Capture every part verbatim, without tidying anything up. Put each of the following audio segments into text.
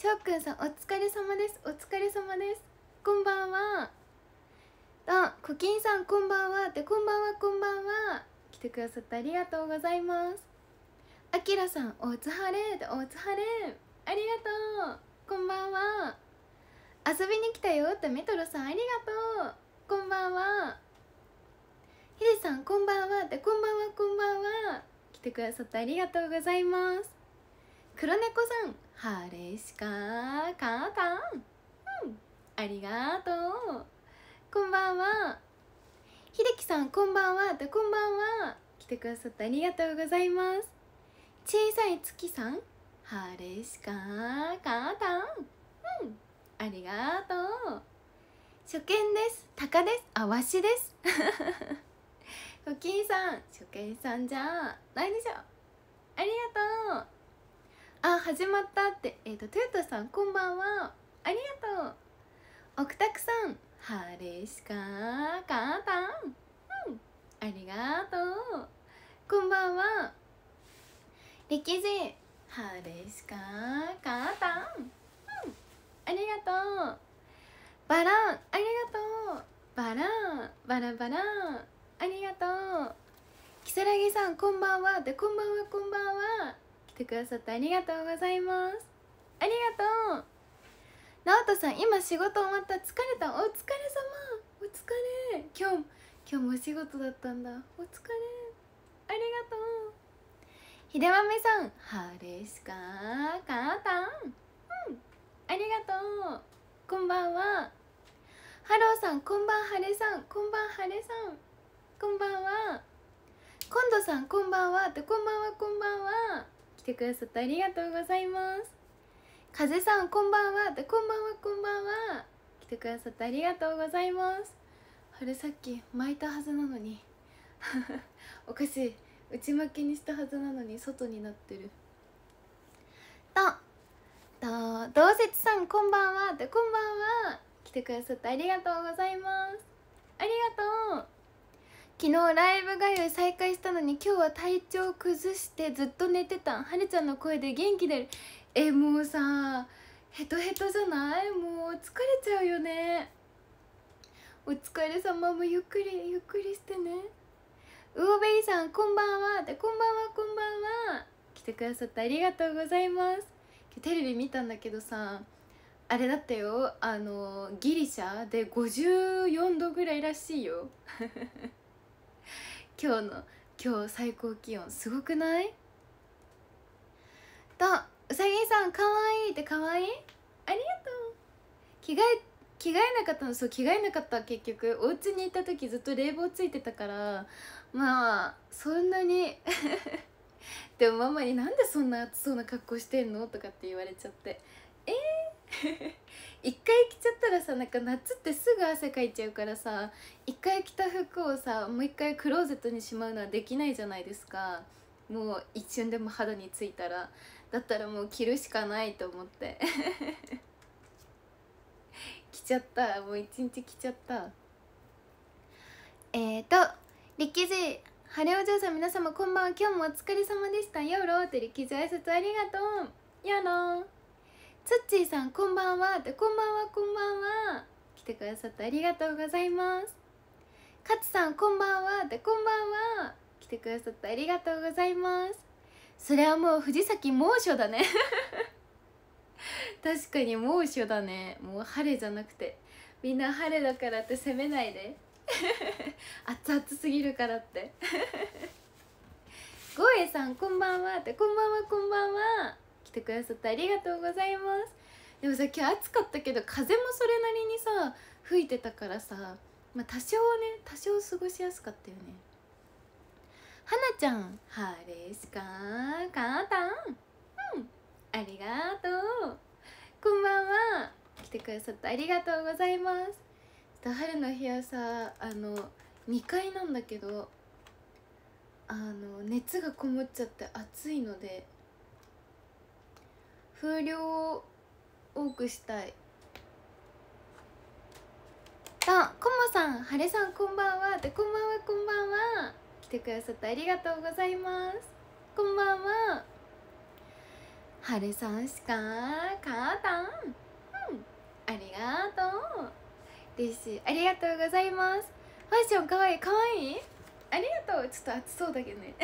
しょうくんさんお疲れ様です。お疲れ様です。こんばんは。あ、コキンさんこんばんは。で、こんばんはこんばんは。来てくださってありがとうございます。あきらさんおつはれでおつはれ、ありがとう。こんばんは。遊びに来たよってメトロさんありがとう。こんばんは。ヒデさんこんばんはで、こんばんはこんばんは。来てくださってありがとうございます。黒猫さんハレシカカータン、うん、ありがとう。こんばんは。秀樹さんこんばんはで、こんばんは。来てくださってありがとうございます。小さい月さんハレシカカータン、うん、ありがとう。初見です。タカです。あわしですコキンさん初見さんじゃないでしょ。ありがとう。あ、始まったって。えっ、ー、とトヨタさんこんばんは。ありがとう。奥拓さんハレシカカータン、うん、ありがとう。こんばんは。力士ハレシカカータン、うん、ありがとう。バランありがとう。バランバラバランありがとう。キサラギさんこんばんはで、こんばんはこんばんは。来てくださってありがとうございます。ありがとう。直人さん今仕事終わった、疲れた、お疲れ様、お疲れ。今日今日もお仕事だったんだ、お疲れ、ありがとう。ひでまめさんハレシカカータン、うん、ありがとう。こんばんは。ハローさんこんばんはれさん、こんばんはれさん、こんばんは。今度さんこんばんはで、こんばんはこんばんは。来てくださってありがとうございます。風さんこんばんはで、こんばんはこんばんは。来てくださってありがとうございます。あれさっき巻いたはずなのにおかしい、内巻きにしたはずなのに外になってる。ととどうせつさんこんばんはで、こんばんは。来てくださってありがとうございます。ありがとう。昨日ライブがゆ再開したのに今日は体調崩してずっと寝てたん。はるちゃんの声で元気出る。え、もうさヘトヘトじゃない？もう疲れちゃうよね。お疲れ様、もゆっくりゆっくりしてね。ウオベイさんこんばんはで、こんばんはこんばんは。来てくださってありがとうございます。今日テレビ見たんだけどさ、あれだったよ、あのギリシャでごじゅうよんどぐらいらしいよ今日の今日最高気温すごくない？とうさぎさんかわいいって、かわいい、ありがとう。着替え着替えなかったの。そう、着替えなかった。結局お家にいた時ずっと冷房ついてたから、まあそんなにでもママに「なんでそんな暑そうな格好してんの?」とかって言われちゃって、えー一回着ちゃったらさ、なんか夏ってすぐ汗かいちゃうからさ、一回着た服をさもう一回クローゼットにしまうのはできないじゃないですか。もう一瞬でも肌についたら、だったらもう着るしかないと思って着ちゃった。もう一日着ちゃった。えーと力士晴れお嬢さん皆様こんばんは。今日もお疲れ様でした。よろーって力士挨拶ありがとう。よろー。つっちーさんこんばんはって、こんばんはこんばんは。来てくださってありがとうございます。かつさんこんばんはって、こんばんは。来てくださってありがとうございます。それはもう藤崎猛暑だね確かに猛暑だね。もう晴れじゃなくて、みんな晴れだからって責めないで熱々すぎるからってゴエさんこんばんはって、こんばんはこんばんは。来てくださってありがとうございます。でもさ、今日暑かったけど風もそれなりにさ吹いてたからさ、まあ多少ね、多少過ごしやすかったよね。はなちゃんハレシカカータン、うん、ありがとう。こんばんは。来てくださってありがとうございます。春の部屋さ、あのにかいなんだけど、あの熱がこもっちゃって暑いので風量を多くしたい。あ、コモさん、晴れさんこんばんはで、こんばんはこんばんは。来てくださってありがとうございます。こんばんは。晴れさんしかカータン、 嬉しい。ありがとうございます。ファッションかわいい。かわいい、ありがとう。ちょっと暑そうだけどね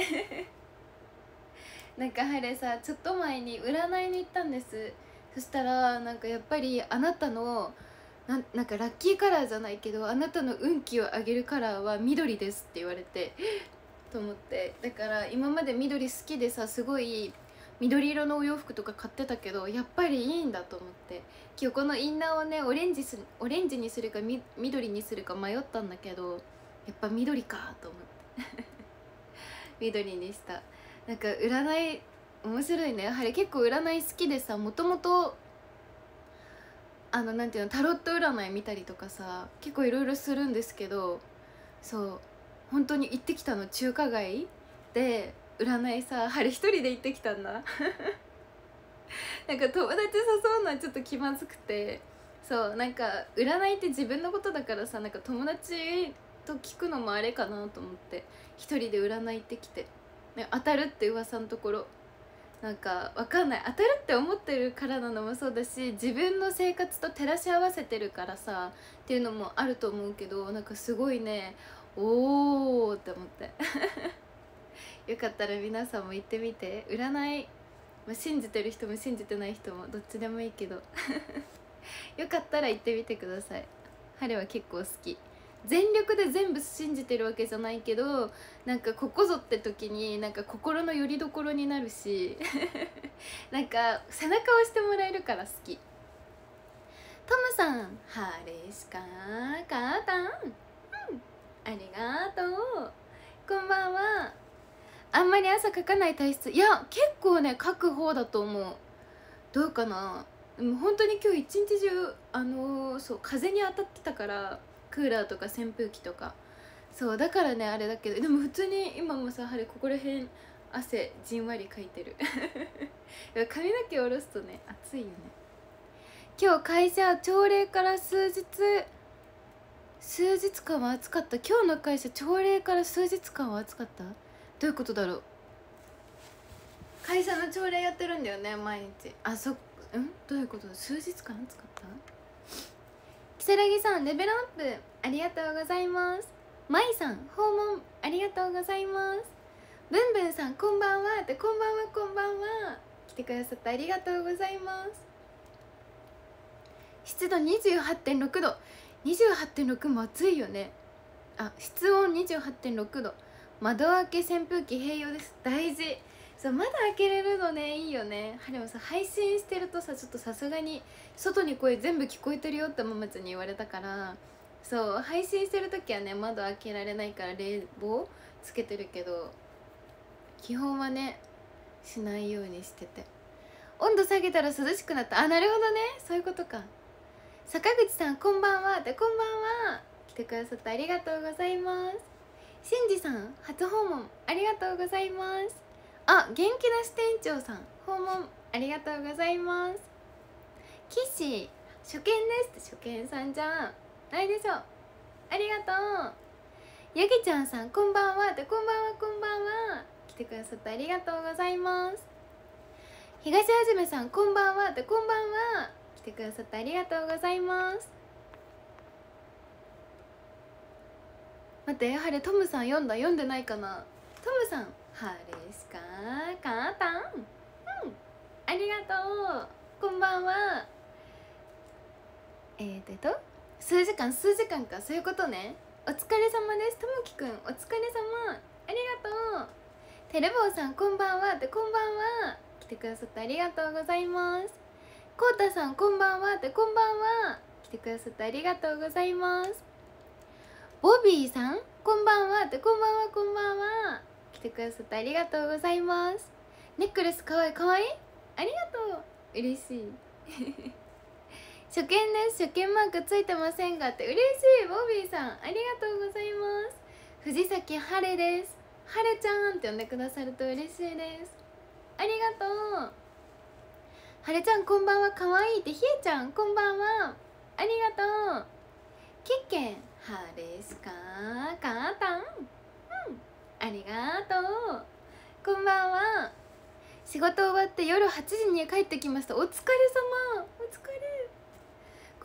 なんかハレさ、ちょっと前に占いに行ったんです。そしたらなんかやっぱりあなたのななんかラッキーカラーじゃないけど、あなたの運気を上げるカラーは緑ですって言われてと思って。だから今まで緑好きでさ、すごい緑色のお洋服とか買ってたけど、やっぱりいいんだと思って、今日このインナーをねオレンジすオレンジにするかみ緑にするか迷ったんだけど、やっぱ緑かと思って緑にした。なんか占い面白いね。やはり結構占い好きでさ、もともとあのなんていうの、タロット占い見たりとかさ、結構いろいろするんですけど、そう本当に行ってきたの。中華街で占いさ、あれ一人で行ってきたんだなんか友達誘うのはちょっと気まずくて、そうなんか占いって自分のことだからさ、なんか友達と聞くのもあれかなと思って一人で占い行ってきて、ね、当たるって噂のところ、なんかわかんない、当たるって思ってるからなのもそうだし、自分の生活と照らし合わせてるからさっていうのもあると思うけど、なんかすごいね、おーって思ってよかったら皆さんも行ってみて。占い、まあ、信じてる人も信じてない人もどっちでもいいけどよかったら行ってみてください。彼は結構好き。全力で全部信じてるわけじゃないけど、なんかここぞって時になんか心の拠り所になるしなんか背中を押してもらえるから好き。トムさん、ハレシカカータン、うん、ありがとう。こんばんは。あんまり朝書かない体質。いや結構ね書く方だと思う。どうかな。でも本当に今日一日中あのー、そう風に当たってたから、クーラーとか扇風機とか、そうだからねあれだけど、でも普通に今もさ、やはりここら辺汗じんわりかいてる髪の毛下ろすとね暑いよね。今日会社朝礼から数日数日間は暑かった。今日の会社朝礼から数日間は暑かった。どういうことだろう。会社の朝礼やってるんだよね毎日。あ、そうんどういうことだ。数日間暑かった。如月さんレベルアップありがとうございます。まいさん訪問ありがとうございます。ぶんぶんさんこんばんはって、こんばんはこんばんは。来てくださってありがとうございます。湿度 にじゅうはってんろく 度、 にじゅうはってんろく も暑いよね。あ、室温 にじゅうはってんろく 度、窓開け扇風機併用です。大事。そう窓開けれるのねいいよね。でもさ配信してるとさ、ちょっとさすがに外に声全部聞こえてるよってママちゃんに言われたから、そう配信してる時はね窓開けられないから冷房つけてるけど、基本はねしないようにしてて。温度下げたら涼しくなった。あ、なるほどね、そういうことか。坂口さんこんばんはって、こんばんは。来てくださってありがとうございます。しんじさん初訪問ありがとうございます。あ、元気な支店長さん訪問ありがとうございます。キッシー初見ですって。初見さんじゃないでしょ。ありがとう。ヤギちゃんさんこんばんはって、こんばんはこんばんは。来てくださってありがとうございます。東はじめさんこんばんはって、こんばんは。来てくださってありがとうございます。待って、やはりトムさん読んだ読んでないかな。トムさんハレシカカータン、うんありがとう。こんばんは。えーとえっと数時間数時間か、そういうことね。お疲れ様です。ともきくんお疲れ様ありがとう。テレボーさんこんばんはって、こんばんは。来てくださってありがとうございます。こうたさんこんばんはって、こんばんは。来てくださってありがとうございます。ボビーさんこんばんはって、こんばんはこんばんは。来てくださってありがとうございます。ネックレスかわいいかわいい、ありがとう。嬉しい初見です。初見マークついてませんがって、嬉しい。ボビーさんありがとうございます。藤崎晴れです。晴れちゃんって呼んでくださると嬉しいです。ありがとう。晴れちゃんこんばんはかわいいって。ひえちゃんこんばんはありがとう。キッケンハレスカーカータン、うんありがとう。こんばんは。仕事終わって夜はちじに帰ってきました。お疲れ様。お疲れ。こんばんは。今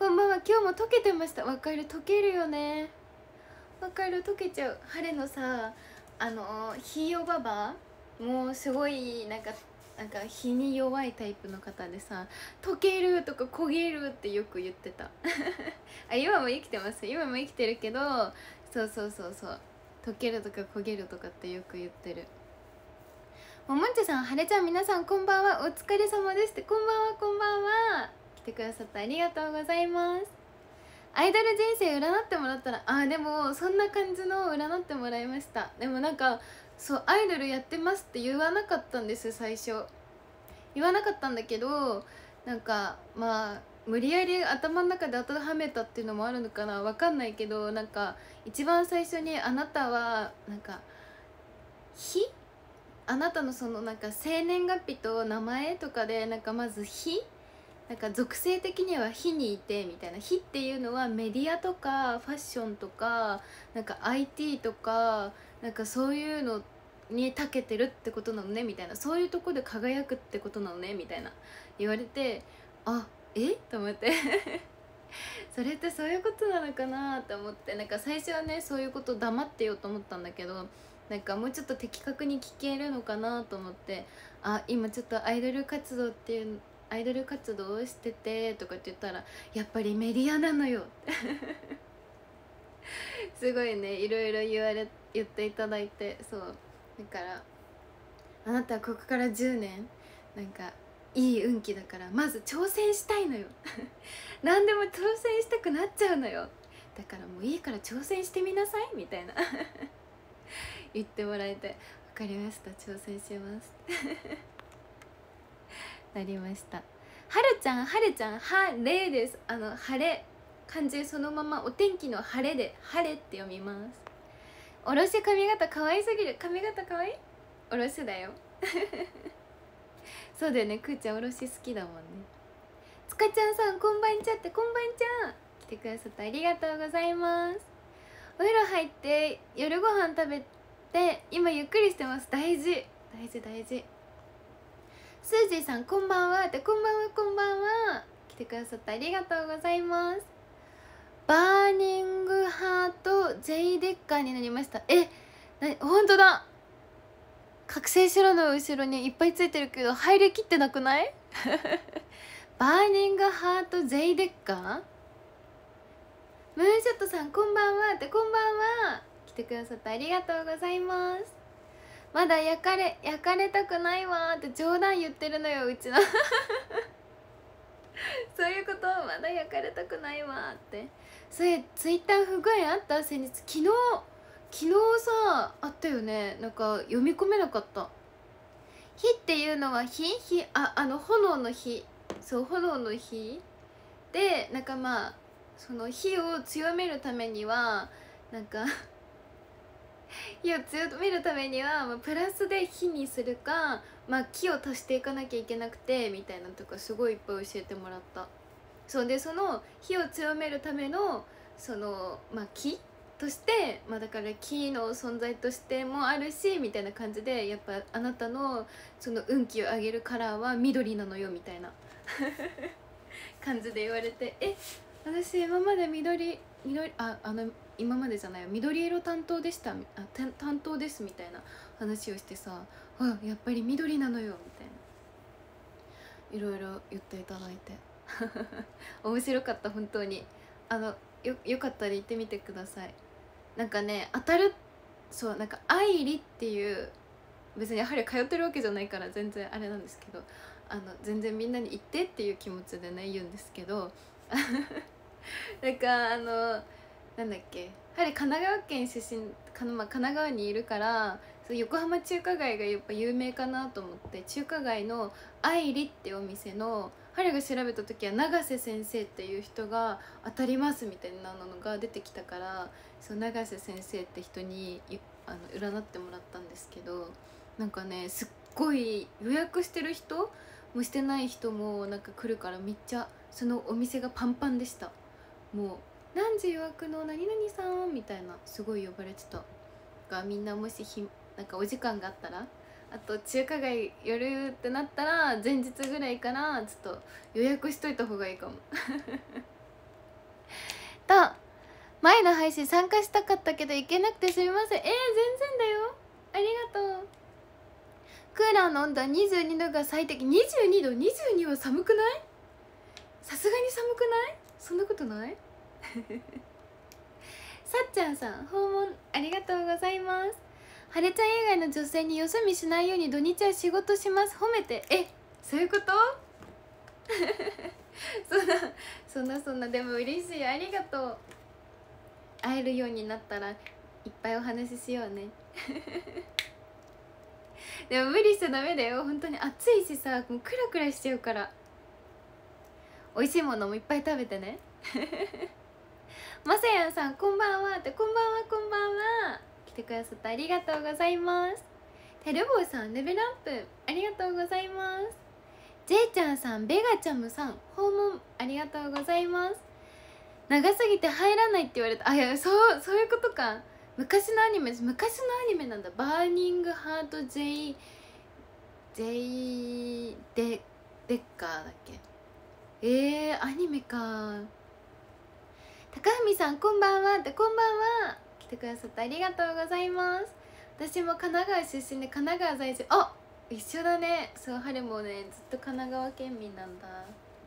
今日も溶けてました。わかる、溶けるよね。わかる、溶けちゃう。晴れのさ、あのひいおばばもうすごいなんかなんか日に弱いタイプの方でさ、溶けるとか焦げるってよく言ってたあ、今も生きてます、今も生きてるけど、そうそうそうそう、溶けるとか焦げるとかってよく言ってる。ももんちゃさん、はれちゃん、皆さんこんばんは、お疲れ様ですって。こんばんは、こんばんは。来てくださってありがとうございます。アイドル人生占ってもらったら、あ、でもそんな感じの占ってもらいました。でもなんか、そう、アイドルやってますって言わなかったんです、最初。言わなかったんだけど、なんかまあ無理やり頭の中で当てはめたっていうのもあるのかな、わかんないけど、なんか一番最初に、あなたはなんか日、あなたのそのなんか生年月日と名前とかで、なんかまず日、なんか属性的には火にいてみたいな。火っていうのはメディアとかファッションとかなんか アイティー とかなんかそういうのに長けてるってことなのねみたいな、そういうとこで輝くってことなのねみたいな言われて、あ、えと思ってそれってそういうことなのかなと思って、なんか最初はねそういうこと黙ってようと思ったんだけど、なんかもうちょっと的確に聞けるのかなと思って、あ、今ちょっとアイドル活動っていうアイドル活動をしててとかって言ったら、やっぱりメディアなのよすごいね、いろいろ言われ言っていただいて、そうだから、あなたはここからじゅうねんなんかいい運気だからまず挑戦したいのよ何でも挑戦したくなっちゃうのよ、だからもういいから挑戦してみなさいみたいな言ってもらえて、分かりました、挑戦しますなりました。はるちゃん、はるちゃん、晴れです。あの晴れ、漢字そのままお天気の晴れで晴れって読みます。おろし髪型可愛すぎる。髪型可愛い、おろしだよそうだよね、くーちゃんおろし好きだもんね。つかちゃんさん、こんばんちゃって、こんばんちゃん。来てくださってありがとうございます。お風呂入って夜ご飯食べて今ゆっくりしてます。大事大事大事。スージーさん、こんばんはって、こんばんは、こんばんは。来てくださってありがとうございます。バーニングハート J デッカーになりました。え、なに、ほんとだ、覚醒白の後ろにいっぱいついてるけど入りきってなくないバーニングハート J デッカー。ムーンショットさん、こんばんはって、こんばんは。来てくださってありがとうございます。まだ焼かれ焼かれたくないわって冗談言ってるのよ、うちのそういうこと、まだ焼かれたくないわって。それツイッター不具合あった？先日、昨日昨日さあったよね。なんか読み込めなかった。火っていうのは火火ああの炎の火、そう、炎の火で、なんかまあその火を強めるためにはなんか火を強めるためには、まあ、プラスで火にするか、まあ、木を足していかなきゃいけなくてみたいなとかすごいいっぱい教えてもらった。そうで、その火を強めるためのその、まあ、木として、まあ、だから木の存在としてもあるしみたいな感じで、やっぱあなたのその運気を上げるカラーは緑なのよみたいな感じで言われて、え、私今まで緑緑ああの今までじゃないよ、緑色担当でした、あ担担当ですみたいな話をしてさ、あ、やっぱり緑なのよみたいな、いろいろ言っていただいて面白かった、本当に。あのよよかったら行ってみてください。なんかね、当たる、そう、なんか愛理っていう、別にやはり通ってるわけじゃないから全然あれなんですけど、あの全然みんなに行ってっていう気持ちでね言うんですけどなんかあのなんだっけ、やはり神奈川県出身かの、まあ、神奈川にいるから、そう横浜中華街がやっぱ有名かなと思って、中華街の愛理ってお店の、彼が調べた時は永瀬先生っていう人が当たりますみたいなのが出てきたから、そう永瀬先生って人にあの占ってもらったんですけど、なんかね、すっごい予約してる人もしてない人もなんか来るから、めっちゃそのお店がパンパンでした。もう何時予約の何々さんみたいな、すごい呼ばれてた。がみんなもしひなんかお時間があったら、あと中華街寄るってなったら前日ぐらいからちょっと予約しといた方がいいかもと前の配信参加したかったけど行けなくてすみません。えー、全然だよ、ありがとう。クーラーの温度はにじゅうにどが最適。にじゅうにど、にじゅうには寒くない？さすがに寒くない？そんなことないさっちゃんさん、訪問ありがとうございます。はれちゃん以外の女性によそ見しないように土日は仕事します。褒めて。え、そういうことそんなそんなそんな、でも嬉しい、ありがとう。会えるようになったらいっぱいお話ししようねでも無理しちゃダメだよ、本当に暑いしさ、もうクラクラしちゃうから。美味しいものもいっぱい食べてねまさやんさん、こんばんはって、こんばんは、こんばんは。来てくださってありがとうございます。てるぼうさん、レベルアップありがとうございます。ジェイちゃんさん、ベガチャムさん、訪問ありがとうございます。長すぎて入らないって言われた。あ、いや、そうそういうことか。昔のアニメ、昔のアニメなんだ。バーニングハート J J デデッカーだっけ。えー、アニメか。高文さん、こんばんはって、こんばんは。来てくださってありがとうございます。私も神奈川出身で神奈川在住。あ、一緒だね。そう、春もね、ずっと神奈川県民なんだ。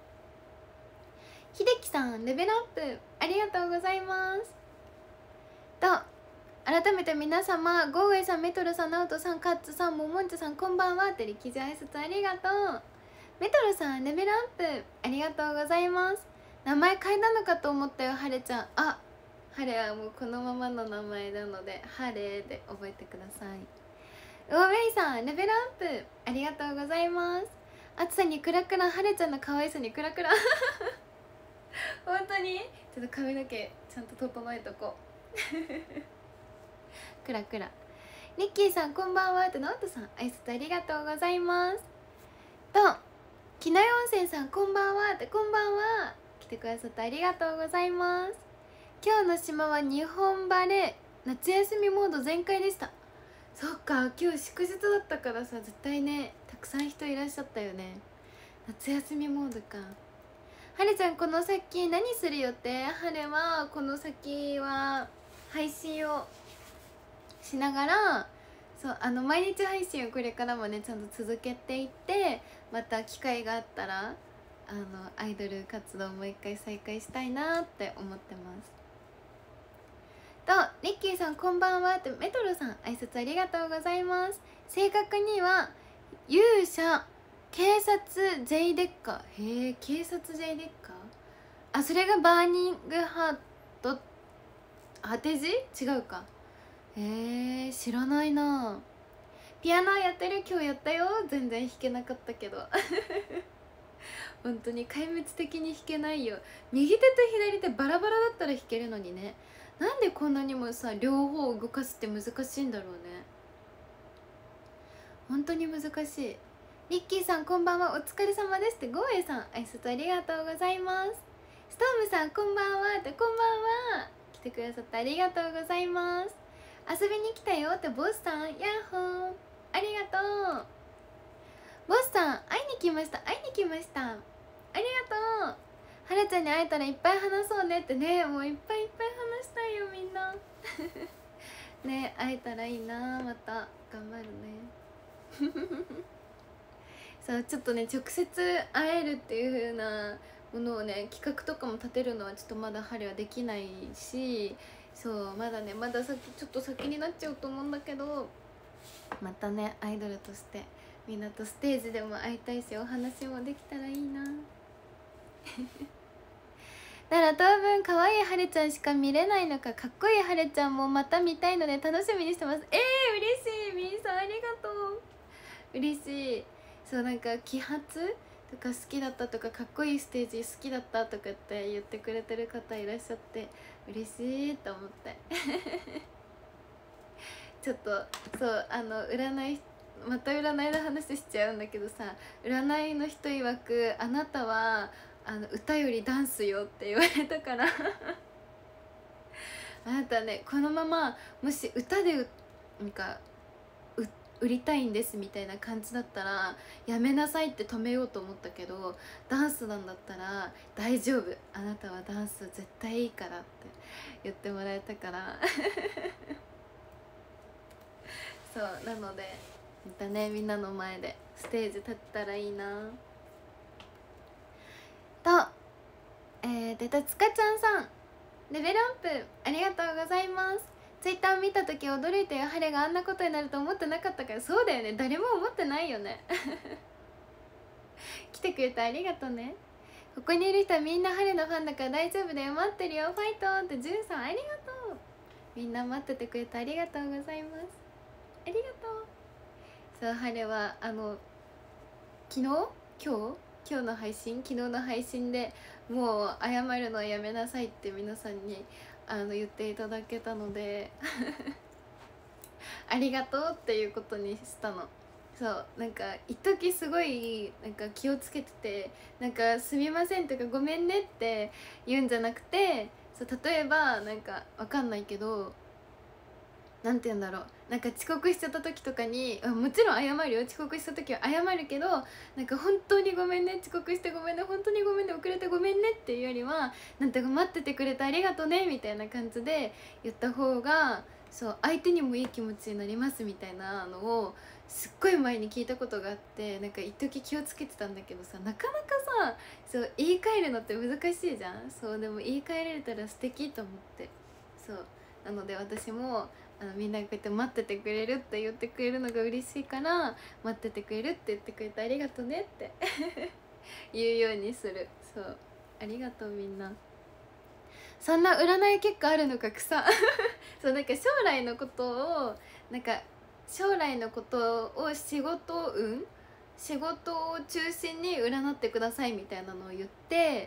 秀樹さん、レベルアップありがとうございます。と改めて皆様、ゴーエイさん、メトロさん、ナオトさん、カッツさん、モモンチョさん、こんばんはって力士挨拶ありがとう。メトロさん、レベルアップありがとうございます。名前変えたのかと思ったよ、はれちゃん。あ、はれはもうこのままの名前なので、はれで覚えてください。ウォーベイさん、レベルアップありがとうございます。暑さにクラクラ、はれちゃんの可愛さにクラクラ本当にちょっと髪の毛ちゃんと整えとこうクラクラ。ニッキーさん、こんばんはって、ナオトさん、挨拶ありがとうございます。と木内温泉さん、こんばんはって、こんばんは。来てくださってありがとうございます。今日の島は日本晴れ、夏休みモード全開でした。そっか、今日祝日だったからさ、絶対ねたくさん人いらっしゃったよね。夏休みモードか。はるちゃん、この先何する予定？はるはこの先は配信をしながら、そう、あの毎日配信をこれからもねちゃんと続けていって、また機会があったらあのアイドル活動をもう一回再開したいなって思ってます。とリッキーさん、こんばんはって、メトロさん、挨拶ありがとうございます。正確には勇者警察 J デッカー。へえ、警察 J デッカー。あ、それがバーニングハート当て字違うか。へえ、知らないな。ピアノやってる？今日やったよ。全然弾けなかったけど本当に壊滅的に弾けないよ。右手と左手バラバラだったら弾けるのにね。なんでこんなにもさ両方動かすって難しいんだろうね。本当に難しい。リッキーさん、こんばんは、お疲れ様ですって、ゴーエイさん、挨拶ありがとうございます。ストームさん、こんばんはって、こんばんは。来てくださってありがとうございます。遊びに来たよって、ボスさん、ヤッホー、ありがとう。ボスさん、会いに来ました、会いに来ました、ありがとう。はるちゃんに会えたらいっぱい話そうねってね。もういっぱいいっぱい話したいよ、みんなね、会えたらいいな。また頑張るねそう、ちょっとね直接会えるっていう風なものをね、企画とかも立てるのはちょっとまだ春はできないし、そうまだねまだ先ちょっと先になっちゃうと思うんだけど、またねアイドルとしてみんなとステージでも会いたいし、お話もできたらいいなだから当分可愛いはるちゃんしか見れないのか、かっこいいはるちゃんもまた見たいので楽しみにしてます。えー、嬉しい。みーさんありがとう。嬉しい。そう、なんか揮発とか好きだったとか、かっこいいステージ好きだったとかって言ってくれてる方いらっしゃって嬉しいと思ってちょっとそうあの占い、また占いの話しちゃうんだけどさ、占いの人曰くあなたはあの歌よりダンスよって言われたからあなたね、このままもし歌でなんか売りたいんですみたいな感じだったらやめなさいって止めようと思ったけど、ダンスなんだったら大丈夫、あなたはダンス絶対いいからって言ってもらえたからそうなのでまたね、みんなの前でステージ立ったらいいなと。えー、でたつかちゃんさん、レベルアップありがとうございます。ツイッター見た時驚いたよ、ハレがあんなことになると思ってなかったから。そうだよね、誰も思ってないよね来てくれてありがとうね。ここにいる人はみんなハレのファンだから大丈夫だよ、待ってるよ、ファイトってじゅんさんありがとう。みんな待っててくれてありがとうございます。ありがとう。そう、ハレはあの昨日今日今日の配信昨日の配信でもう謝るのやめなさいって皆さんにあの言っていただけたのでありがとうっていうことにしたの。そうなんか一時すごいなんか気をつけてて、なんかすみませんとかごめんねって言うんじゃなくて、そう例えばなんかわかんないけど、なんて言うんだろう、なんか遅刻しちゃった時とかに、もちろん謝るよ、遅刻した時は謝るけど、なんか本当にごめんね、遅刻してごめんね、本当にごめんね、遅れてごめんねっていうよりは、なんてか待っててくれてありがとねみたいな感じで言った方が、そう相手にもいい気持ちになりますみたいなのをすっごい前に聞いたことがあって、なんか一時気をつけてたんだけどさ、なかなかさ、そう言い換えるのって難しいじゃん。そうでも言い換えられたら素敵と思って、そうなので私もあのみんながこうやって待っててくれるって言ってくれるのが嬉しいから、待っててくれるって言ってくれてありがとうねって言うようにする。そうありがとうみんな。そんな占い結果あるのか草そうなんか将来のことをなんか将来のことを仕事運仕事を中心に占ってくださいみたいなのを言って、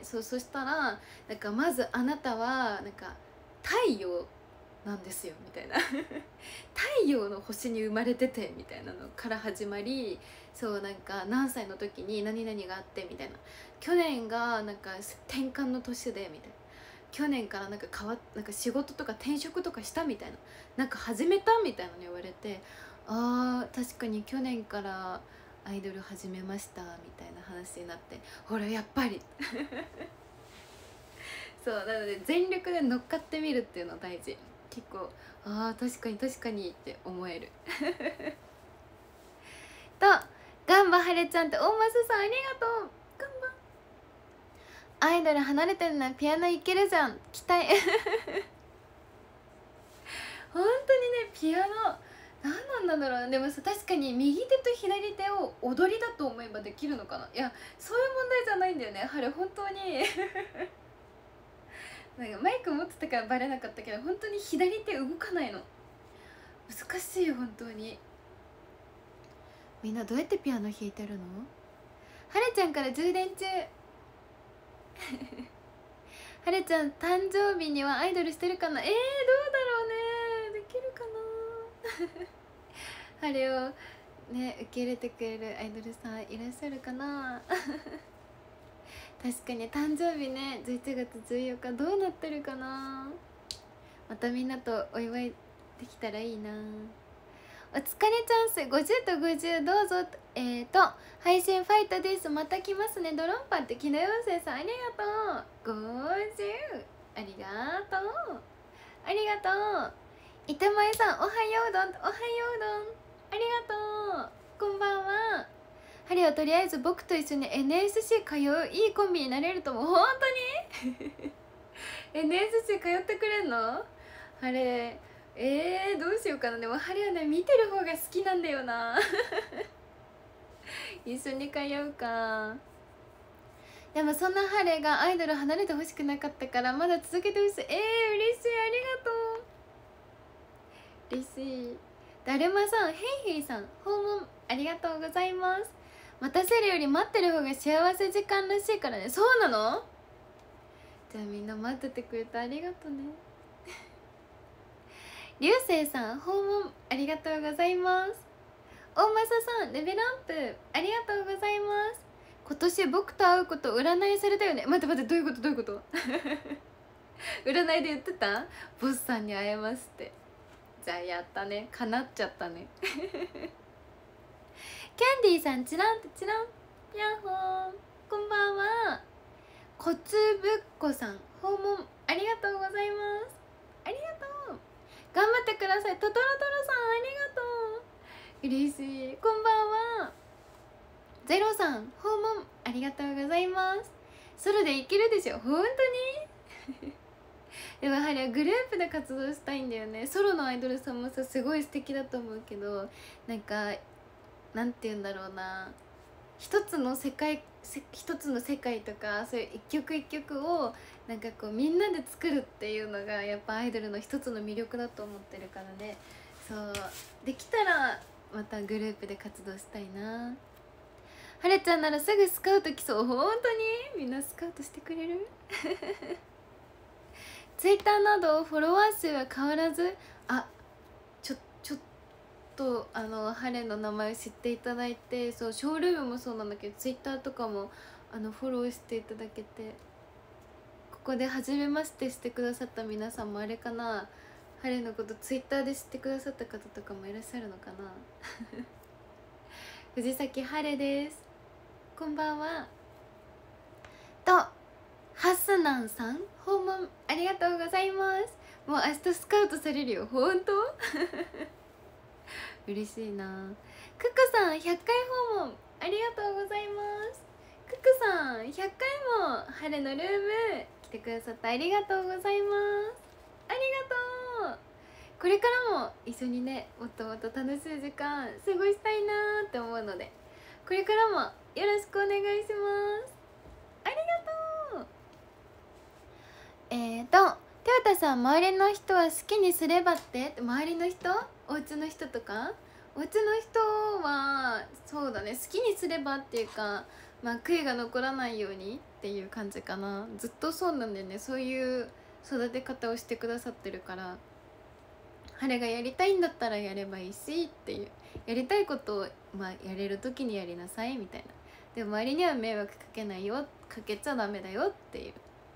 そうそしたらなんかまずあなたはなんか太陽なんですよみたいな太陽の星に生まれててみたいなのから始まり、そうなんか何歳の時に何々があってみたいな、去年がなんか転換の年でみたいな、去年からなんか変わっなんか仕事とか転職とかしたみたいな、なんか始めたみたいなの言われて、あー確かに去年からアイドル始めましたみたいな話になって、ほらやっぱりそうなので全力で乗っかってみるっていうの大事。結構あー確かに確かにって思えると、ガンバハレちゃんって大増さんありがとう。ガンバアイドル離れてるならピアノいけるじゃん、期待本当にね、ピアノ何なんだろう。でもさ、確かに右手と左手を踊りだと思えばできるのかな。いやそういう問題じゃないんだよね、ハレ本当になんかマイク持ってたからバレなかったけど、本当に左手動かないの。難しいよ本当に。みんなどうやってピアノ弾いてるの？はれちゃんから充電中はれちゃん誕生日にはアイドルしてるかな。えー、どうだろうね、できるかなはれをね受け入れてくれるアイドルさんいらっしゃるかな確かに誕生日ね、じゅういちがつじゅうよっかどうなってるかな。またみんなとお祝いできたらいいな。お疲れチャンスごじゅうとごじゅうどうぞ。えーと配信ファイトです、また来ますね。ドロンパって木の妖精さんありがとう。ごじゅうありがとうありがとう。板前さんおはようどん、おはようどんありがとう。こんばんは。ハリはとりあえず僕と一緒に エヌエスシー 通ういいコンビになれると思う。本当にエヌエスシー 通ってくれんの？ハレえー、どうしようかな。でもハリはね見てる方が好きなんだよな一緒に通うか。でもそんなハレがアイドル離れてほしくなかったからまだ続けてほしい。えー、嬉しい、ありがとう。嬉しい。だるまさん、ヘイヘイさん訪問ありがとうございます。待たせるより待ってる方が幸せ時間らしいからね。そうなの？じゃあみんな待っててくれてありがとね流星さん訪問ありがとうございます。大政さんレベルアップありがとうございます。今年僕と会うこと占いされたよね。待って待って、どういうことどういうこと占いで言ってた？ボスさんに会えますって。じゃあやったね、叶っちゃったねキャンディーさんチランってチラン、ヤッホー、こんばんは。こつぶっこさん訪問ありがとうございます。ありがとう、頑張ってください。トトロトロさんありがとう、嬉しい。こんばんは。ゼロさん訪問ありがとうございます。ソロでいけるでしょ、本当にでもやはりグループで活動したいんだよね。ソロのアイドルさんもさすごい素敵だと思うけど、なんかなんて言うんだろうな、一つの世界一つの世界とかそういう一曲一曲をなんかこうみんなで作るっていうのがやっぱアイドルの一つの魅力だと思ってるからね。そうできたらまたグループで活動したいな。はれちゃんならすぐスカウト来そう。本当にみんなスカウトしてくれるツイッターなどフォロワー数は変わらず、あちょちょっとあのハレの名前を知っていただいて、そうショールームもそうなんだけどツイッターとかもあのフォローしていただけて、ここで初めましてしてくださった皆さんもあれかな、ハレのことツイッターで知ってくださった方とかもいらっしゃるのかな藤崎ハレです、こんばんは。とハスナンさん訪問ありがとうございます。もう明日スカウトされるよ、本当嬉しいな。ククさんひゃっかい訪問ありがとうございます。ククさんひゃっかいもハレのルーム来てくださってありがとうございます。ありがとう。これからも一緒にねもっともっと楽しい時間過ごしたいなーって思うので、これからもよろしくお願いします。ありがとう。えーとテオタさん、周りの人は好きにすればって、周りの人、お家の人とか、お家の人はそうだね、好きにすればっていうか、まあ悔いが残らないようにっていう感じかな。ずっとそうなんだよね。そういう育て方をしてくださってるから、彼がやりたいんだったらやればいいしっていう、やりたいことを、まあ、やれる時にやりなさいみたいな。でも周りには迷惑かけないよ、かけちゃダメだよっていう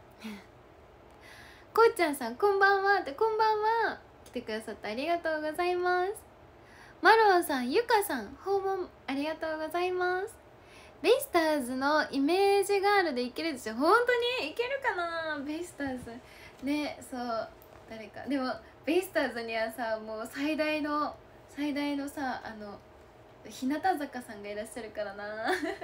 こうちゃんさんこんばんはって、こんばんは、来てくださってありがとうございます。マロンさん、ゆかさん訪問ありがとうございます。ベイスターズのイメージガールでいけるでしょ、本当にいけるかな。ベイスターズね、そう誰かでもベイスターズにはさ、もう最大の最大のさ、あの日向坂さんがいらっしゃるからな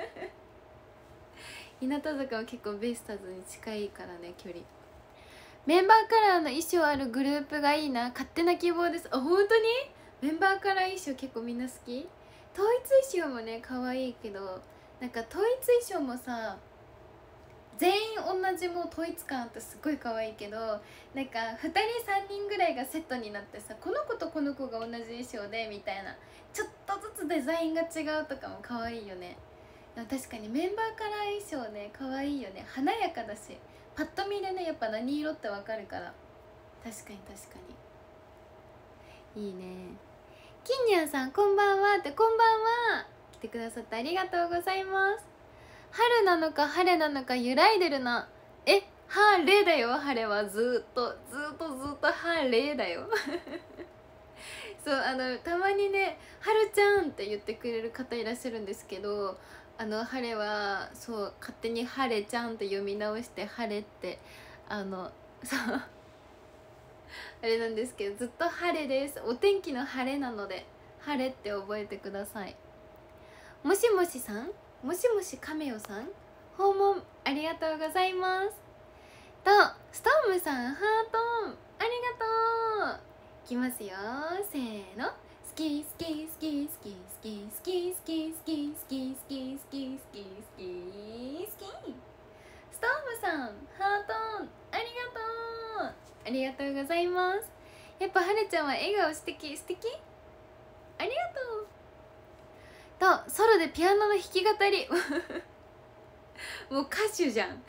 日向坂は結構ベイスターズに近いからね、距離。メンバーカラーの衣装あるグループがいいな、勝手な希望です。あ、本当にメンバーカラー衣装結構みんな好き。統一衣装もね可愛いけど、なんか統一衣装もさ全員同じもう統一感あってすごい可愛いけど、なんかふたりさんにんぐらいがセットになってさ、この子とこの子が同じ衣装でみたいな、ちょっとずつデザインが違うとかも可愛いよね。でも確かにメンバーカラー衣装ね可愛いよね、華やかだし、パッと見でねやっぱ何色ってわかるから。確かに確かにいいね。キンニャンさんこんばんはって、こんばんは、来てくださってありがとうございます。春なのか晴れなのか揺らいでるな。え、晴れだよ。晴れはずっとずっとずっと晴れだよそう、あのたまにね春ちゃんって言ってくれる方いらっしゃるんですけど、あの晴れはそう勝手に晴れちゃんって読み直して晴れってあのそうあれなんですけど、ずっと晴れです。お天気の晴れなので晴れって覚えてください。もしもしさん、もしもしカメオさん訪問ありがとうございます。とストームさんハートンありがとう。いきますよ、せーの。好き好き好き好き好き好き好き好き好き好き好き好き好き好き。ストームさんハートンありがとう。ありがとうございます。やっぱはるちゃんは笑顔素敵素敵、ありがとう。とソロでピアノの弾き語りもう歌手じゃん弾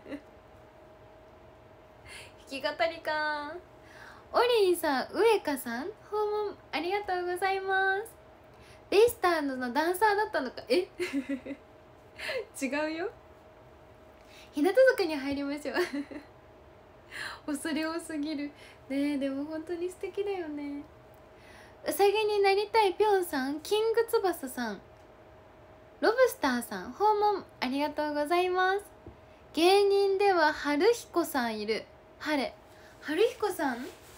き語りか。オリンさん、植香さん訪問ありがとうございます。ベイスターズのダンサーだったのか。え違うよ、日向坂に入りましょう恐れ多すぎるね。えでも本当に素敵だよね。うさぎになりたいぴょんさん、キング翼さんロブスターさん訪問ありがとうございます。芸人では春彦さんいる。春春彦さん、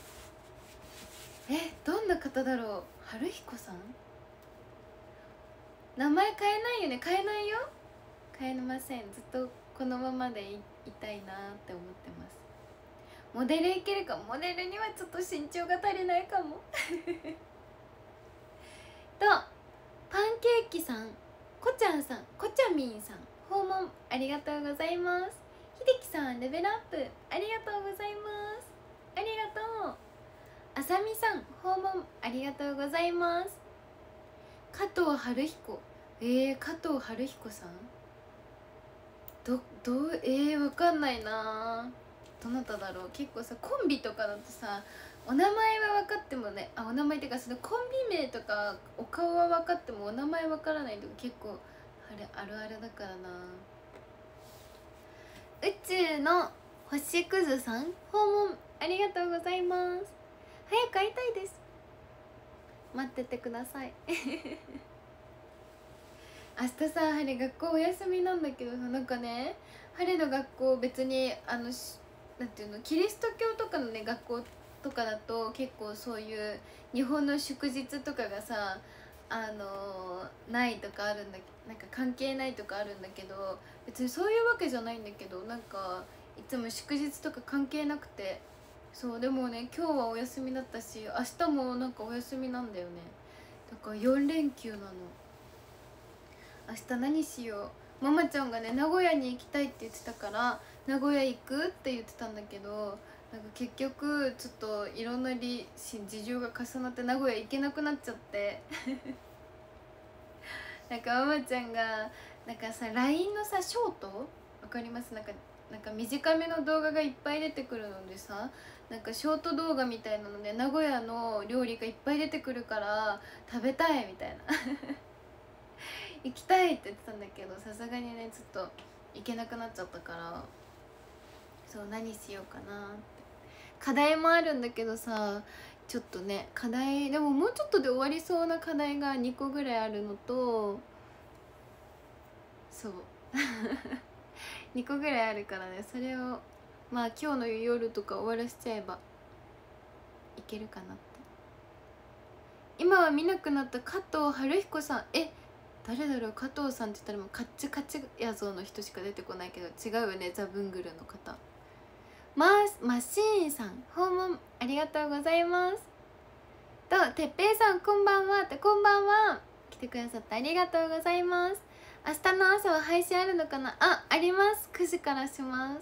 えどんな方だろう。春彦さん、名前変えないよね。変えないよ、変えません。ずっとこのままで い, いたいなって思ってます。モデルいけるか。モデルにはちょっと身長が足りないかもとパンケーキさん、こちゃんさん、こちゃみんさん訪問ありがとうございます。ひできさんレベルアップありがとうございます。ありがとう。あさみさん訪問ありがとうございます。加藤春彦、えー、加藤春彦さんどどうえー、わかんないな。どなただろう。結構さコンビとかだとさお名前は分かってもね、あお名前っていうかそのコンビ名とかお顔は分かってもお名前分からないとか結構あれあるあるだからな。宇宙の星屑さん訪問ありがとうございます。早く会いたいです。待っててください明日さハレ学校お休みなんだけどさ、なんかねハレの学校別にあのなんていうのキリスト教とかのね学校とかだと結構そういう日本の祝日とかがさあのー、ないとかあるんだけど、なんか関係ないとかあるんだけど、別にそういうわけじゃないんだけど、なんかいつも祝日とか関係なくて、そうでもね今日はお休みだったし明日もなんかお休みなんだよね。だからよん連休なの。明日何しよう。ママちゃんがね名古屋に行きたいって言ってたから名古屋行くって言ってたんだけど、なんか結局ちょっといろんな理事情が重なって名古屋行けなくなっちゃってなんかママちゃんがなんかさ ライン のさショートわかります？なんかなんか短めの動画がいっぱい出てくるのでさ、なんかショート動画みたいなので名古屋の料理がいっぱい出てくるから食べたいみたいな行きたいって言ってたんだけど、さすがにねちょっと行けなくなっちゃったから、そう何しようかなって。課題もあるんだけどさ、ちょっとね課題でももうちょっとで終わりそうな課題がにこぐらいあるのと、そうにこぐらいあるからね、それをまあ今日の夜とか終わらせちゃえばいけるかなって。今は見なくなった加藤晴彦さん、え誰だろう。加藤さんって言ったらもうカッチカチやぞの人しか出てこないけど、違うよね。ザ・ブングルの方。マーマシーンさん訪問ありがとうございます。とてっぺいさんこんばんはって、こんばんは。来てくださってありがとうございます。明日の朝は配信あるのかな。あ、あります。くじからします。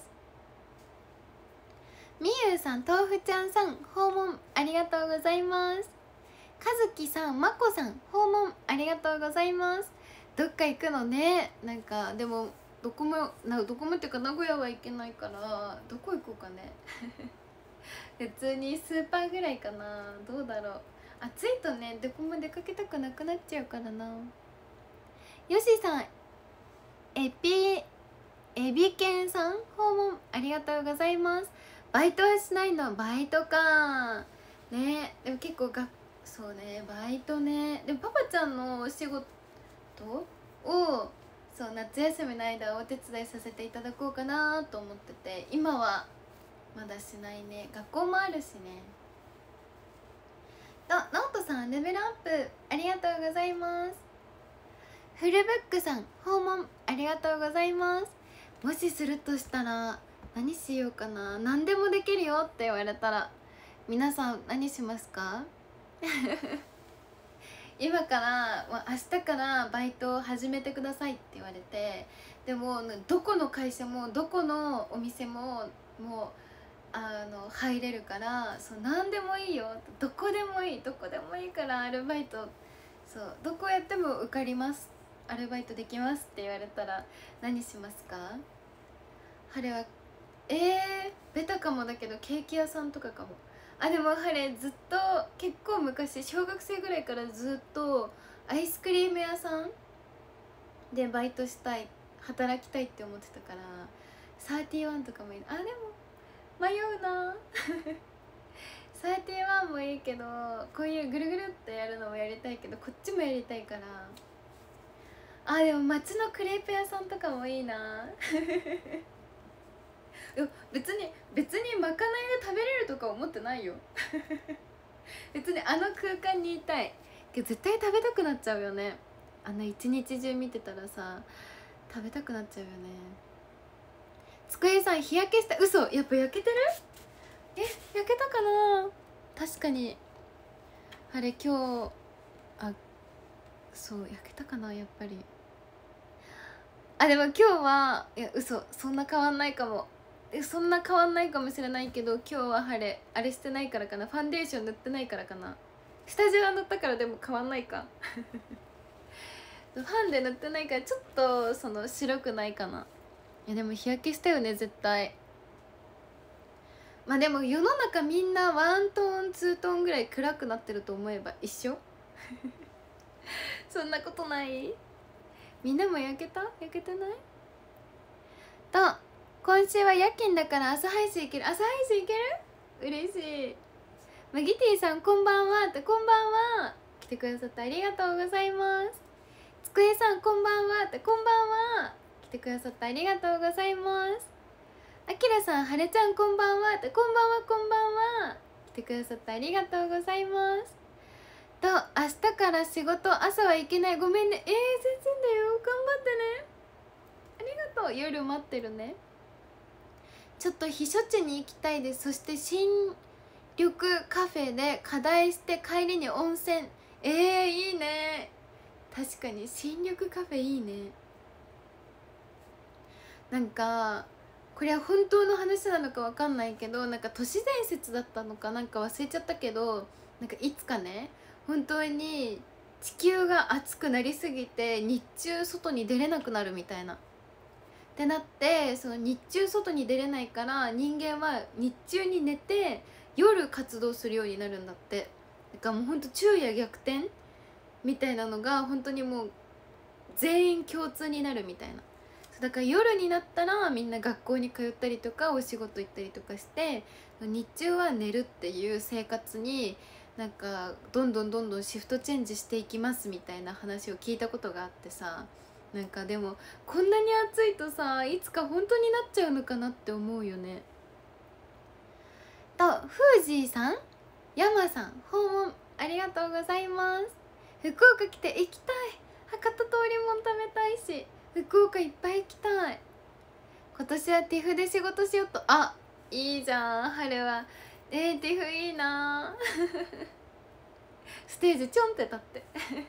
みゆうさん、豆腐ちゃんさん訪問ありがとうございます。かずきさん、まこさん訪問ありがとうございます。どっか行くのね。なんかでもどこもなどこもっていうか名古屋は行けないからどこ行こうかね普通にスーパーぐらいかな。どうだろう。暑いとねどこも出かけたくなくなっちゃうからな。よしさん、エピエビケンさん訪問ありがとうございます。バイトはしないの。バイトかね。でも結構がそうねバイトね。でもパパちゃんのお仕事をそう夏休みの間お手伝いさせていただこうかなと思ってて、今はまだしないね。学校もあるしね。とナオトさんレベルアップありがとうございます。フルブックさん訪問ありがとうございます。もしするとしたら何しようかな。何でもできるよって言われたら皆さん何しますか今から明日からバイトを始めてくださいって言われて、でもどこの会社もどこのお店ももうあの入れるから、そう何でもいいよ、どこでもいいどこでもいいからアルバイト、そうどこやっても受かります、アルバイトできますって言われたら何しますか？彼はえー、ベタかもだけどケーキ屋さんとかかも。あでも彼ずっと結構昔小学生ぐらいからずっとアイスクリーム屋さんでバイトしたい働きたいって思ってたから、サーティワンとかもいい。あでも迷うなサーティワンもいいけどこういうぐるぐるってやるのもやりたいけどこっちもやりたいから、 あでも街のクレープ屋さんとかもいいな。いや別に別にまかないで食べれるとか思ってないよ。別にあの空間にいたいけど絶対食べたくなっちゃうよね。あの一日中見てたらさ食べたくなっちゃうよね。つくえさん日焼けした。嘘、やっぱ焼けてる。え焼けたかな。確かにあれ今日あそう焼けたかなやっぱり。あでも今日はいや嘘そんな変わんないかも。えそんな変わんないかもしれないけど今日は晴れあれしてないからかな。ファンデーション塗ってないからかな。下地は塗ったからでも変わんないか。ファンで塗ってないからちょっとその白くないかな。いやでも日焼けしたよね絶対。まあでも世の中みんなワントーンツートーンぐらい暗くなってると思えば一緒。そんなことない。みんなも焼けた焼けてないと今週は夜勤だから朝配信いける。朝配信いける嬉しい。マギティさんこんばんはってこんばんは。来てくださってありがとうございます。つくえさんこんばんはってこんばんは。来てくださってありがとうございます。あきらさんはれちゃんこんばんはってこんばんはこんばんは。来てくださってありがとうございます。と明日から仕事朝は行けないごめんね。えー、全然だよ頑張ってね。ありがとう。夜待ってるね。ちょっと避暑地に行きたいです。そして新緑カフェで課題して帰りに温泉。えー、いいね。確かに新緑カフェいいね。なんかこれは本当の話なのかわかんないけどなんか都市伝説だったのかなんか忘れちゃったけどなんかいつかね本当に地球が熱くなりすぎて日中外に出れなくなるみたいなってなって、その日中外に出れないから人間は日中に寝て夜活動するようになるんだって。だからもうほんと昼夜逆転みたいなのが本当にもう全員共通になるみたいな。だから夜になったらみんな学校に通ったりとかお仕事行ったりとかして日中は寝るっていう生活になんかどんどんどんどんシフトチェンジしていきますみたいな話を聞いたことがあってさ、なんかでもこんなに暑いとさいつか本当になっちゃうのかなって思うよね。とフージーさん山さん訪問ありがとうございます。福岡来て行きたい。博多通りもん食べたいし福岡いっぱい行きたい。今年はティフで仕事しようと。あいいじゃん春は。えー、ティフいいな。ステージちょんって立って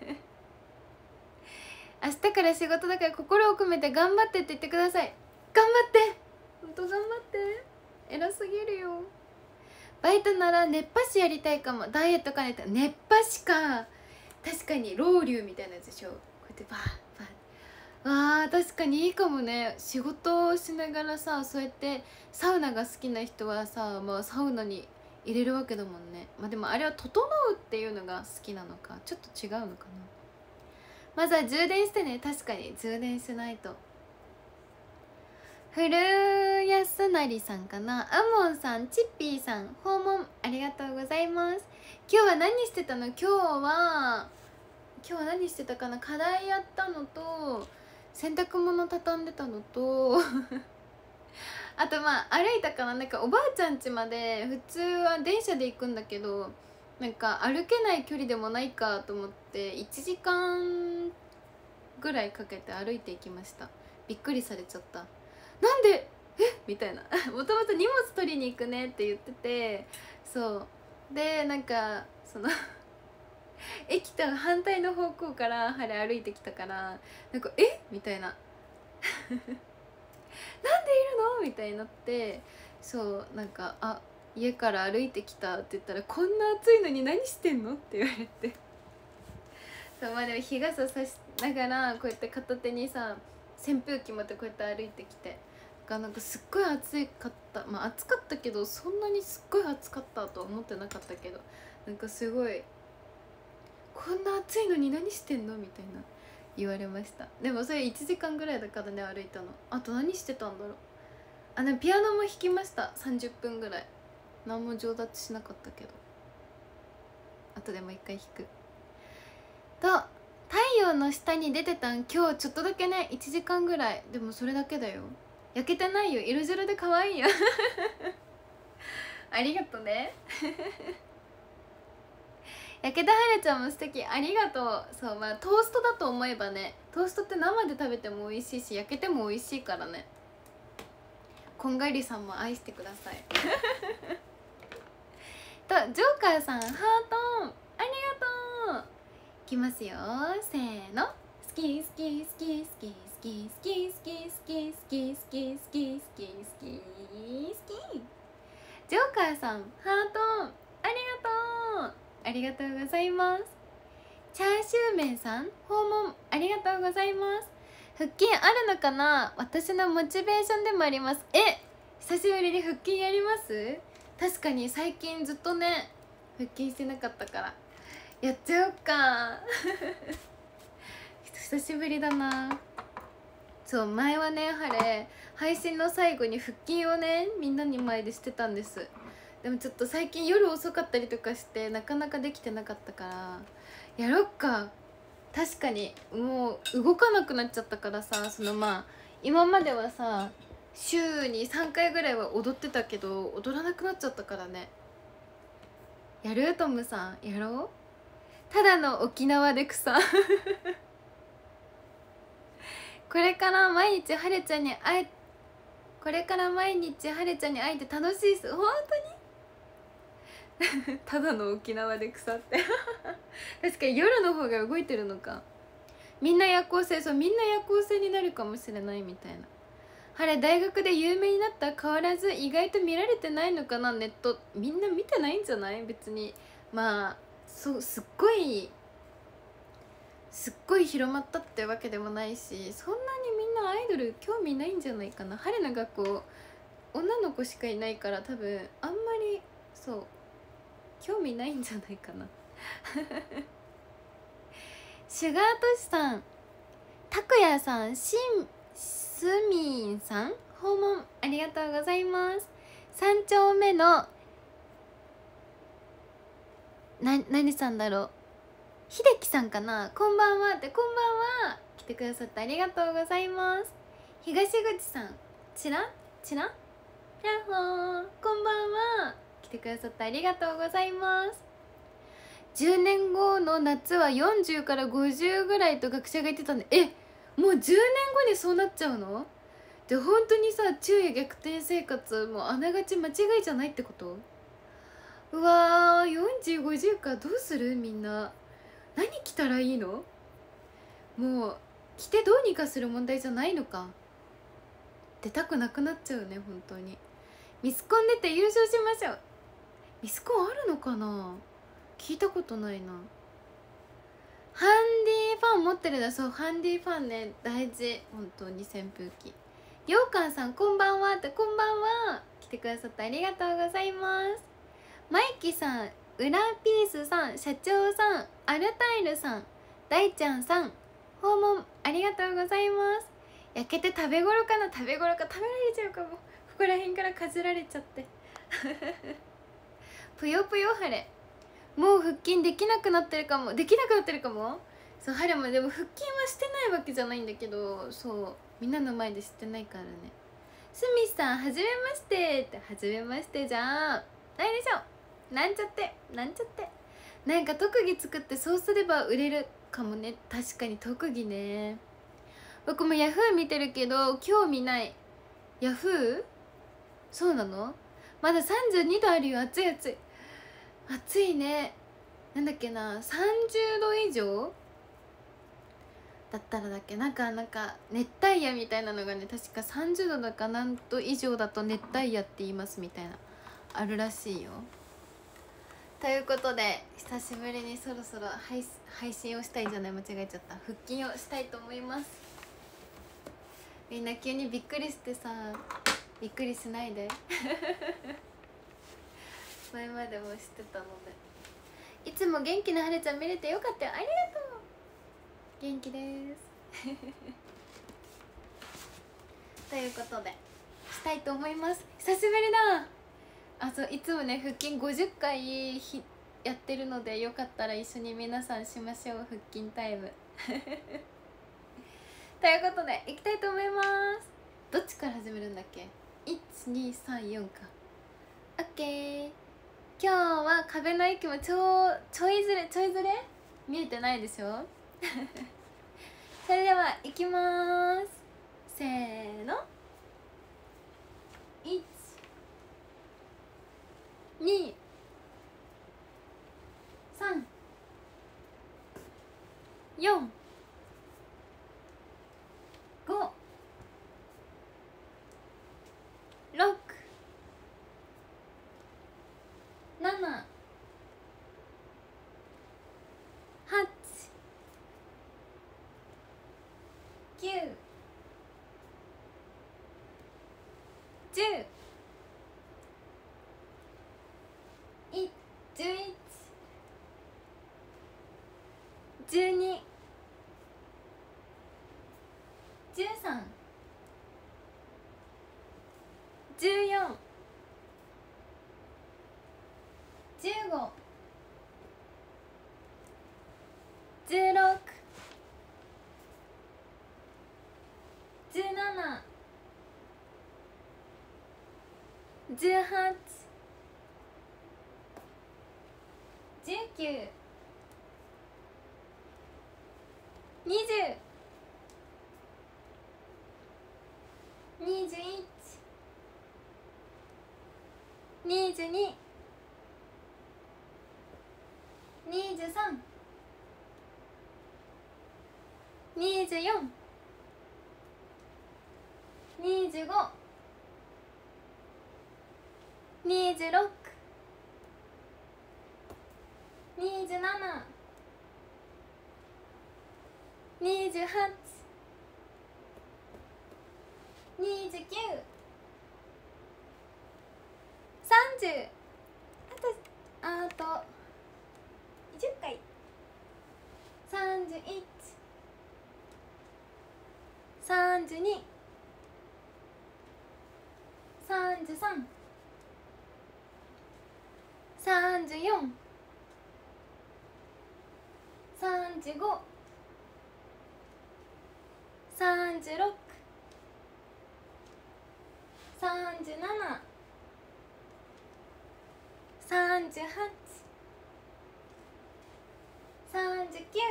明日から仕事だから心を込めて頑張ってって言ってください。頑張ってほんと頑張って偉すぎるよ。バイトなら熱波師やりたいかも。ダイエット兼ねて。熱波師か。確かにロウリュみたいなやつでしょ。こうやってバーバー。あー確かにいいかもね。仕事をしながらさそうやってサウナが好きな人はさ、まあ、サウナに入れるわけだもんね。まあでもあれは整うっていうのが好きなのかちょっと違うのかな。まずは充電してね。確かに充電しないと。古安成さんかな。アモンさんチッピーさん訪問ありがとうございます。今日は何してたの。今日は今日は何してたかな。課題やったのと洗濯物畳んでたのとあとまあ歩いたかな。なんかおばあちゃん家まで普通は電車で行くんだけどなんか歩けない距離でもないかと思っていちじかんぐらいかけて歩いていきました。びっくりされちゃった。なんでえみたいなもともと荷物取りに行くねって言ってて、そうでなんかその駅と反対の方向からあれ歩いてきたからなんかえみたいななんでいるのみたいになって、そうなんかあ家から歩いてきたって言ったらこんな暑いのに何してんのって言われてそうまあでも日傘さしながらこうやって片手にさ扇風機持ってこうやって歩いてきてがなんかすっごい暑かった。まあ暑かったけどそんなにすっごい暑かったとは思ってなかったけどなんかすごいこんな暑いのに何してんのみたいな言われました。でもそれいちじかんぐらいだからね歩いたの。あと何してたんだろう。あでもピアノも弾きました。さんじゅっぷんぐらい。何も上達しなかったけどあとでもう一回弾くと。太陽の下に出てたん今日ちょっとだけね、いちじかんぐらい。でもそれだけだよ。焼けてないよ。色白で可愛いよありがとね焼けたはるちゃんも素敵、ありがとう。そう、まあトーストだと思えばね、トーストって生で食べても美味しいし、焼けても美味しいからね。こんがりさんも愛してくださいと、ジョーカーさんハートありがとう。いきますよ、せーの。好き好き好き好き好き好き好き好き好き好き好き好き好き好き。ジョーカーさんハートありがとう。ありがとうございます。チャーシュー麺さん訪問ありがとうございます。腹筋あるのかな。私のモチベーションでもあります。え、久しぶりに腹筋やります。確かに最近ずっとね腹筋してなかったからやっちゃおうか久しぶりだな。そう、前はねハレ配信の最後に腹筋をねみんなに前でしてたんです。でもちょっと最近夜遅かったりとかしてなかなかできてなかったからやろっか。確かにもう動かなくなっちゃったからさ、そのまあ今まではさ週にさんかいぐらいは踊ってたけど踊らなくなっちゃったからね。やる？トムさんやろう。ただの沖縄で草これから毎日はれちゃんに会えこれから毎日はれちゃんに会えて楽しいっす。本当にただの沖縄で草って確かに夜の方が動いてるのか。みんな夜行性、そうみんな夜行性になるかもしれないみたいな。あれ大学で有名になった変わらず意外と見られてないのかな。ネットみんな見てないんじゃない別に。まあそうすっごいすっごい広まったってわけでもないし、そんなにみんなアイドル興味ないんじゃないかな。春の学校女の子しかいないから多分あんまりそう興味ないんじゃないかなシュガートシさん、たくやさん、しんすみんさん訪問ありがとうございます。三丁目のな何さんだろう、秀樹さんかな。こんばんはって、こんばんは。来てくださってありがとうございます。東口さん、ちらちらラッホーこんばんは。来てくださってありがとうございます。じゅうねんごの夏はよんじゅうからごじゅうぐらいと学者が言ってたんで、えもうじゅうねんごにそうなっちゃうの。で本当にさ、昼夜逆転生活もうあながち間違いじゃないってこと。うわー、よんじゅう、ごじゅうか。どうするみんな。何着たらいいの。もう着てどうにかする問題じゃないのか。出たくなくなっちゃうね本当に。ミスコン出て優勝しましょう。ミスコンあるのかな、聞いたことないな。ハンディファン持ってるな。そう、ハンディファンね大事本当に。扇風機。ようかんさんこんばんはって、こんばんは。来てくださってありがとうございます。マイキさん、ウラピースさん、社長さん、アルタイルさん、大ちゃんさん訪問ありがとうございます。焼けて食べ頃かな。食べ頃か、食べられちゃうかも。ここら辺からかじられちゃってぷよぷよ晴れ、もう腹筋できなくなってるかも。できなくなってるかも。そう、晴れもでも腹筋はしてないわけじゃないんだけど、そうみんなの前でしてないからね。すみさんはじめましてって、はじめましてじゃんないでしょ。なんちゃってなんちゃって。なんか特技作ってそうすれば売れるかもね。確かに特技ね。僕もヤフー見てるけど興味ない。ヤフーそうなの。まださんじゅうにどあるよ。暑い暑い暑いね。なんだっけな、さんじゅうど以上だったらだっけ、なんかなんか熱帯夜みたいなのがね、確かさんじゅうどだか何度以上だと熱帯夜って言いますみたいなあるらしいよ。ということで久しぶりにそろそろ配配信をしたいんじゃない、間違えちゃった。腹筋をしたいと思います。みんな急にびっくりしてさ、びっくりしないで前までも知ってたので。いつも元気なはるちゃん見れてよかったよ。ありがとう。元気ですということでしたいと思います。久しぶりだ。あ、そう、いつもね腹筋ごじゅっかいひやってるので、よかったら一緒に皆さんしましょう。腹筋タイムということでいきたいと思います。どっちから始めるんだっけ。いちにさんよんか。オッケー。今日は壁の息もちょちょいずれちょいずれ見えてないでしょそれではいきまーす。せーの。いちにさんよんごろくななはちきゅうじゅうじゅういちじゅうにじゅうさんじゅうよんじゅうごじゅうろくじゅうななじゅうはちじゅうきゅうにじゅうにじゅういちにじゅうににじゅうさんにじゅうよんにじゅうごにじゅうろくにじゅうななにじゅうはちにじゅうきゅうさんじゅうあとあとじゅっかいさんじゅういちさんじゅうにさんじゅうさんさんじゅうよんさんじゅうごさんじゅうろくさんじゅうななさんじゅうはちさんじゅうきゅ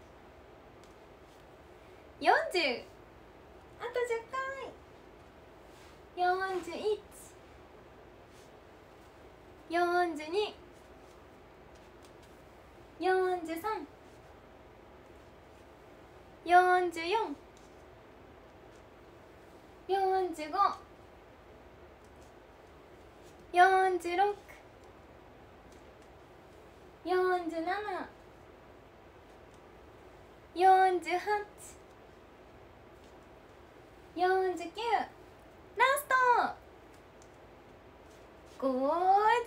うよんじゅうあとじゅっかいよんじゅういちよんじゅうによんじゅうさんよんじゅうよんよんじゅうごよんじゅうろくよんじゅうななよんじゅうはちよんじゅうきゅうラストごじゅう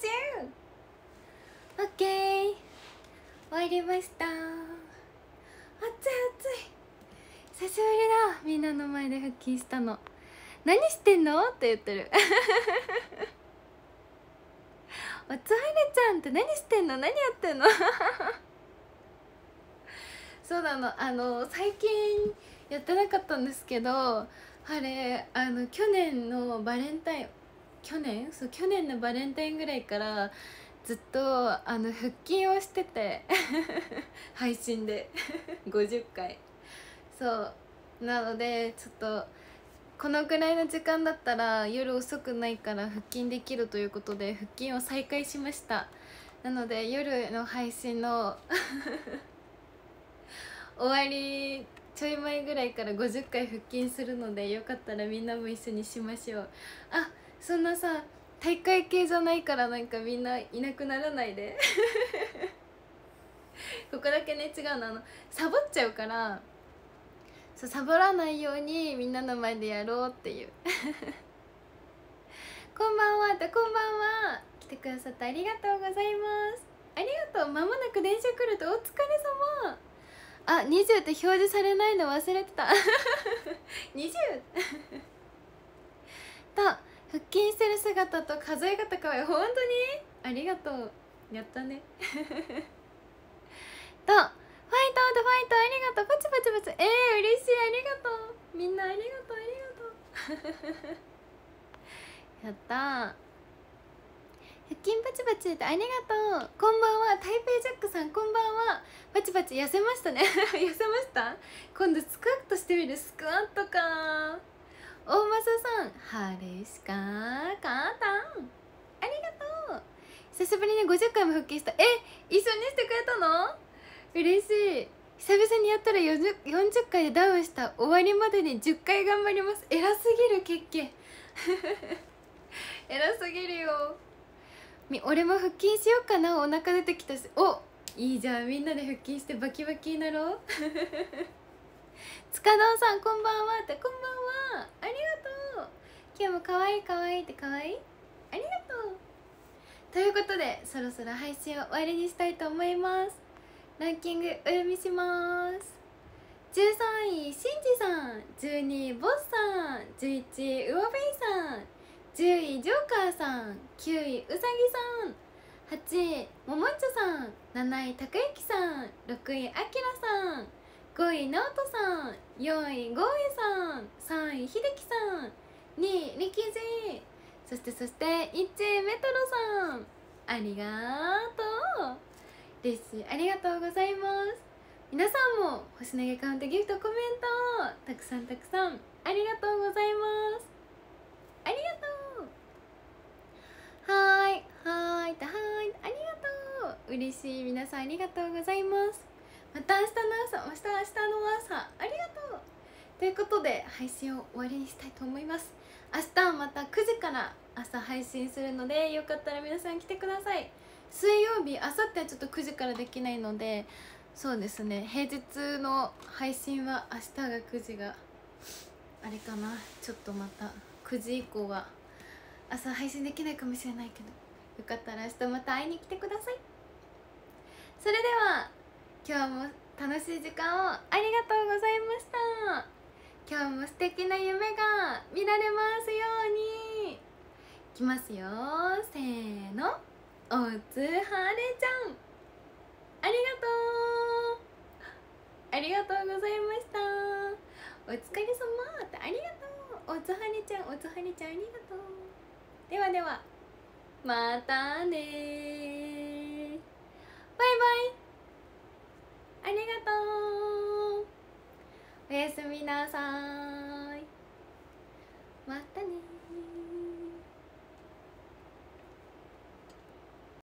オッケー終わりました。暑い暑い久しぶりだ。みんなの前で腹筋したの。何してんのって言ってるおつはねちゃんって何してんの、何やってんのそうなの、あの最近やってなかったんですけど、あれあの去年のバレンタイン去年そう去年のバレンタインぐらいからずっとあの腹筋をしてて配信でごじゅっかいそうなのでちょっとこのぐらいの時間だったら夜遅くないから腹筋できるということで腹筋を再開しました。なので夜の配信の終わりちょい前ぐらいからごじゅっかい腹筋するので、よかったらみんなも一緒にしましょう。あ、そんなさ大会系じゃないからなんかみんないなくならないでここだけね違うの、あのサボっちゃうからそうサボらないようにみんなの前でやろうっていうこんばんはってこんばんは来てくださってありがとうございます。ありがとう。まもなく電車来るとお疲れ様。あ、にじゅうって表示されないの忘れてたにじゅうと腹筋してる姿と数え方かわいい。本当にありがとう。やったねとファイトファイト、ありがとう。パチパチパチ。えー、嬉しい、ありがとう。みんなありがとう、ありがとう。やったー。腹筋パチパチってありがとう。こんばんは。台北ジャックさん、こんばんは。パチパチ痩せましたね。痩せました。今度スクワットしてみる。スクワットか。大政さん、ハレシカカータン、ありがとう。久しぶりにごじゅっかいも復帰した。え、一緒にしてくれたの？嬉しい。久々にやったらよんじゅう、よんじゅっかいでダウンした。終わりまでにじゅっかい頑張ります。偉すぎる、ケッケ。偉すぎるよ。み俺も腹筋しようかな。お腹出てきたし。お、いいじゃん。みんなで腹筋してバキバキになろう。塚田さん、こんばんはって。こんばんは、ありがとう。今日もかわいいかわいいってかわいい、ありがとう。ということでそろそろ配信を終わりにしたいと思います。ランキングお読みします。じゅうさんいしんじさん、じゅうにいボスさん、じゅういちいウオベイさん、じゅういジョーカーさん、きゅういうさぎさん、はちいももんちょさん、なないたかゆきさん、ろくいあきらさん、ごいなおとさん、よんいごうえさん、さんいひできさん、にいりきじ、そしてそしていちいメトロさん、ありがとう。嬉しい、ありがとうございます。皆さんも星投げカウントギフトコメントたくさんたくさんありがとうございます。ありがとう。はーいはーいはーい、ありがとう。嬉しい、皆さんありがとうございます。また明日の朝、明日明日の朝、ありがとう。ということで配信を終わりにしたいと思います。明日はまたくじから朝配信するので、よかったら皆さん来てください。水曜日、あさってはちょっとくじからできないので、そうですね、平日の配信は明日がくじがあれかな。ちょっとまたくじ以降は朝配信できないかもしれないけど、よかったら明日また会いに来てください。それでは今日も楽しい時間をありがとうございました。今日も素敵な夢が見られますように。いきますよ、せーの。おつはれちゃん、ありがとう。ありがとうございました。お疲れ様って、ありがとう。おつはれちゃん、おつはれちゃん、ありがとう。ではでは、またねー。バイバイ。ありがとう。おやすみなさーい。またねー。